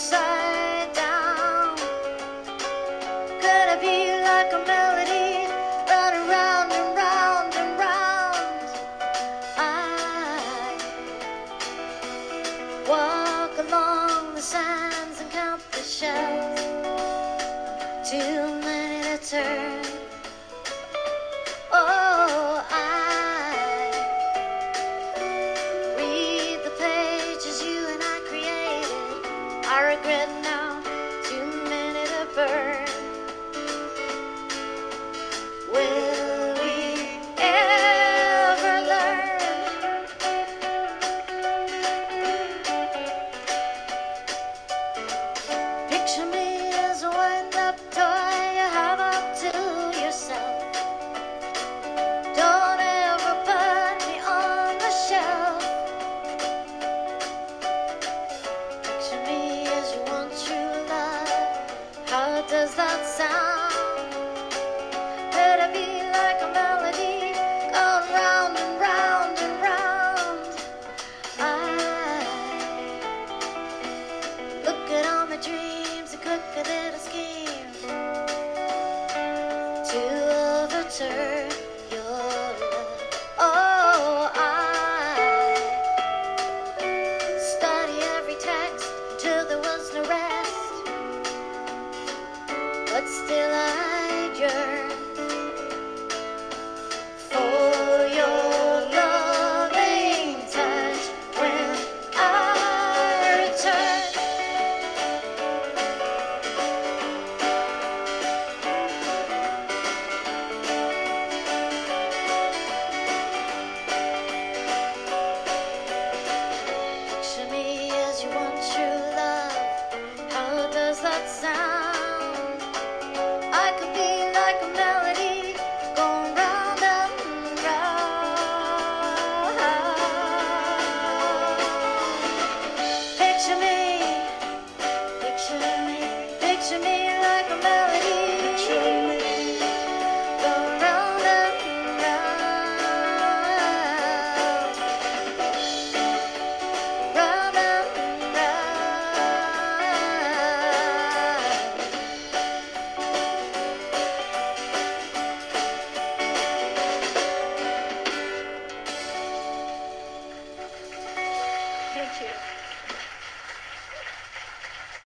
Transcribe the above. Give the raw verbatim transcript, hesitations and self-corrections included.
upside down. Could I be like a melody, run around and round and round? I walk along the sands and count the shells, too many to turn. Oh, I read the pages you and I created. I regret now, too many to burn. Will we ever learn? Picture me as a wind-up toy you have up to yourself. Don't ever put me on the shelf. Picture me as you want true love. How does that sound? Could I be like a melody, going round and round and round? I look at all my dreams and cook a little scheme to overturn your love. Oh, I study every text until there was no rest, but still I yearn for your loving touch when I return. Picture me as you want true love. How does that sound? I could be like a melody, going round and round. Picture me, picture me, picture me like a melody. Picture me, going round and round, round and round. Thank you.